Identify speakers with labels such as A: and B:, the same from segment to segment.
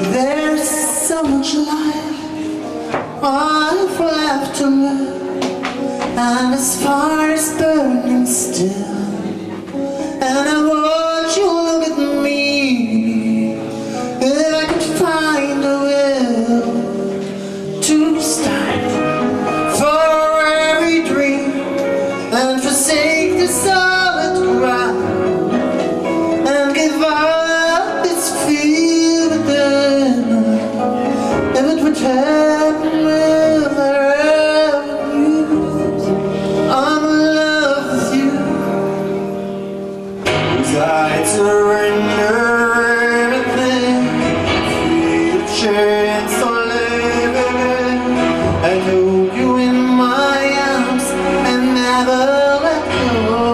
A: There's so much life I've left to live, and this fire is burning still. And I want you to look at me, if I could find a will to stand for every dream and forsake the solid ground and give up this fear within. If it would happen with our youth, I'm in love with you. 'Cause I'd surrender everything, free of chance of living, and hold you in my arms and never let go.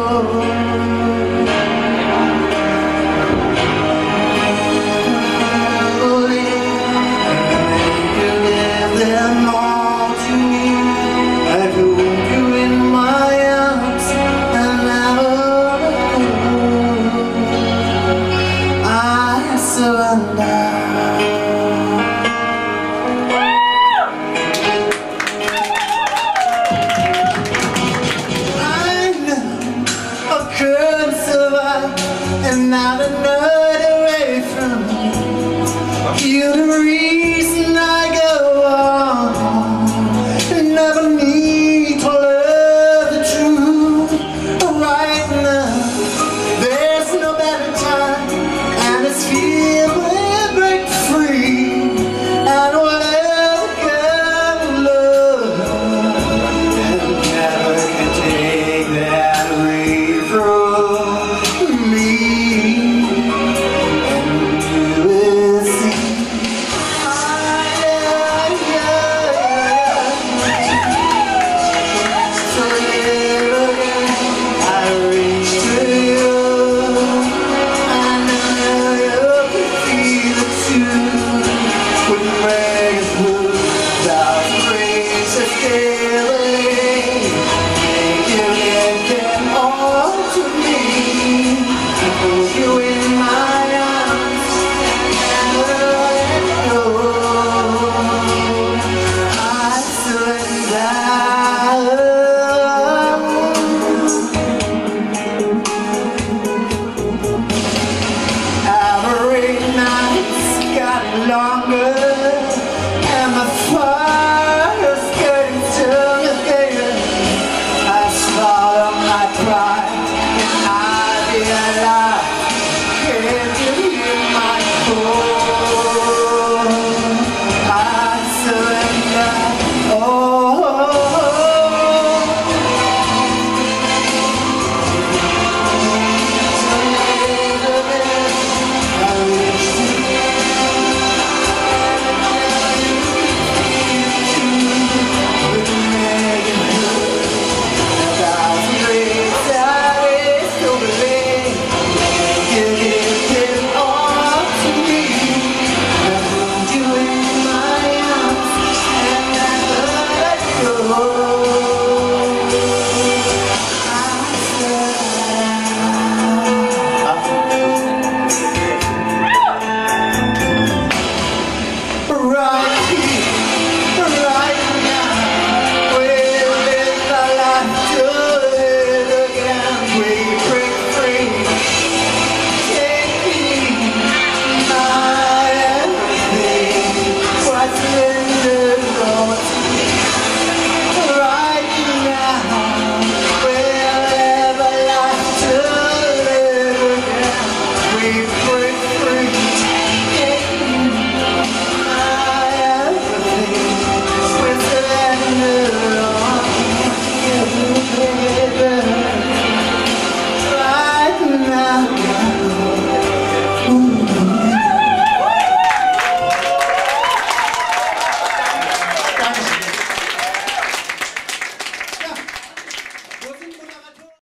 A: And not another away from you. You're the reason I go on. Never need to love the truth. Right now, there's no better time, and this fear will break free. And whatever kind of love, and never can take that away from me. Longer